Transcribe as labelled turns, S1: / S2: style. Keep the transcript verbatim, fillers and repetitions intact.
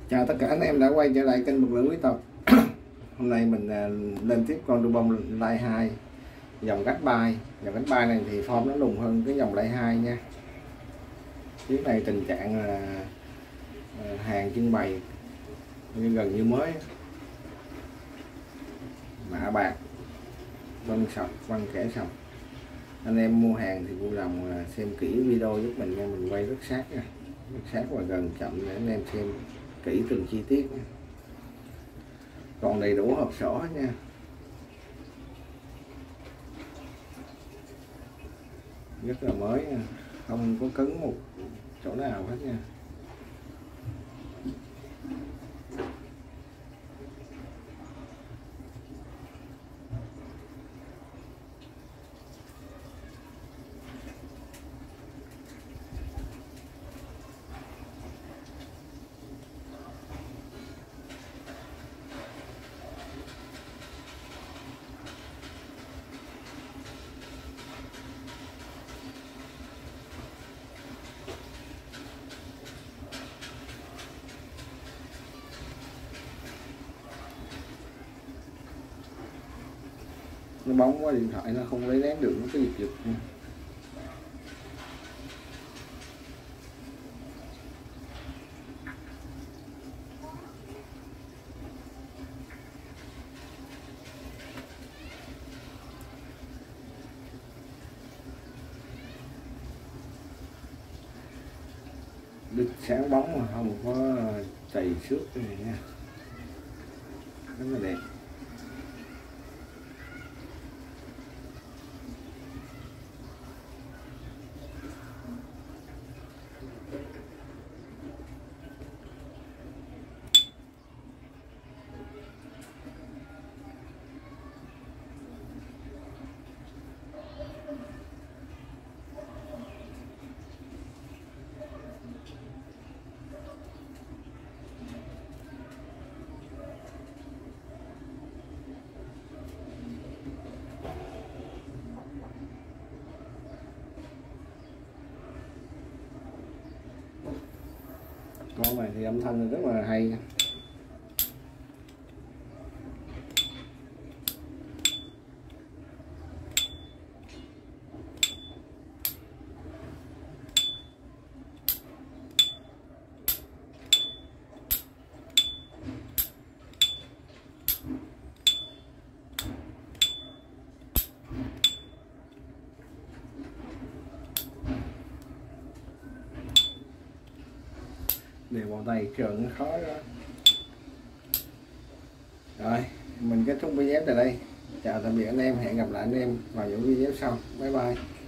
S1: Chào tất cả anh em đã quay trở lại kênh Lực Lượng Quý Tộc. Hôm nay mình lên tiếp con Dubon Light hai dòng cách bay. Dòng cách bay này thì form nó lùng hơn cái dòng Light hai nha. Chiếc này tình trạng là hàng trưng bày như gần như mới, mạ bạc, vân sọc, vân kẻ sọc. Anh em mua hàng thì vui lòng xem kỹ video giúp mình nha, mình quay rất sát nha, rất sát và gần chậm để anh em xem kỹ từng chi tiết nha. Còn đầy đủ hộp sổ hết nha, rất là mới nha, không có cứng một chỗ nào hết nha. Nó bóng quá, điện thoại nó không lấy nén được, nó có giật giật nha. Đứt sáng bóng mà không có chày xước này nha, rất là đẹp. Con này thì âm thanh rất là hay. Đều vào tay trơn nó khó đó. Rồi mình kết thúc video tại đây. Chào tạm biệt anh em, hẹn gặp lại anh em vào những video sau. Bye bye.